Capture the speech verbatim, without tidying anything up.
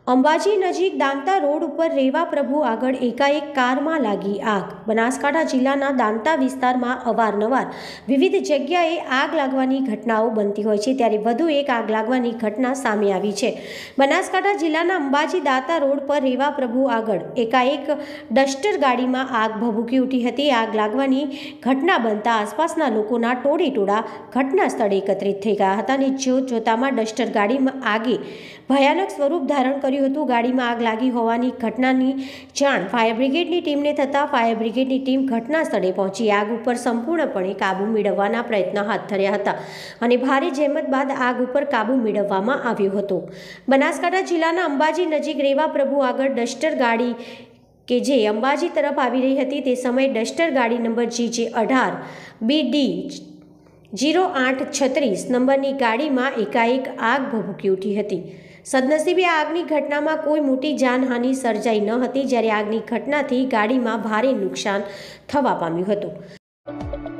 અંબાજી નજીક દાંતા રોડ ઉપર રેવા પ્રભુ આગળ એકાએક કારમાં લાગી આગ। બનાસકાંઠા જિલ્લાના દાંતા વિસ્તારમાં અવારનવાર વિવિધ જગ્યાએ આગ લાગવાની ઘટનાઓ બનતી હોય છે, ત્યારે વધુ એક આગ લાગવાની ઘટના સામે આવી છે। બનાસકાંઠા જિલ્લાના અંબાજી દાંતા રોડ પર રેવા પ્રભુ આગળ એકાએક ડસ્ટર ગાડીમાં આગ ભભૂકી ઉઠી હતી। આગ લાગવાની ઘટના બનતા આસપાસના લોકોના ટોળે ટોળા ઘટના સ્થળે એકત્રિત થઈ ગયા હતા અને જોત જોતામાં ડસ્ટર ગાડીમાં આગે ભયાનક સ્વરૂપ ધારણ કર્યું હતું। ગાડીમાં આગ લાગી હોવાની ઘટનાની જાણ ફાયર બ્રિગેડની ટીમને થતાં ફાયર બ્રિગેડની ટીમ ઘટના સ્થળે પહોંચી આગ ઉપર સંપૂર્ણપણે કાબૂ મેળવવાના પ્રયત્ન હાથ ધર્યા હતા અને ભારે જહેમત બાદ આગ ઉપર કાબૂ મેળવવામાં આવ્યો હતો। બનાસકાંઠા જિલ્લાના અંબાજી નજીક રેવા પ્રભુ આગળ ડસ્ટર ગાડી કે જે અંબાજી તરફ આવી રહી હતી તે સમયે ડસ્ટર ગાડી નંબર જી જે અઢાર બી ડી જીરો આઠ છત્રીસ નંબરની ગાડીમાં એકાએક આગ ભભૂકી ઉઠી હતી। સદનસીબે આગની ઘટનામાં કોઈ મોટી જાનહાનિ સર્જાઈ ન હતી, જ્યારે આગની ઘટનાથી ગાડીમાં ભારે નુકસાન થવા પામ્યું હતું।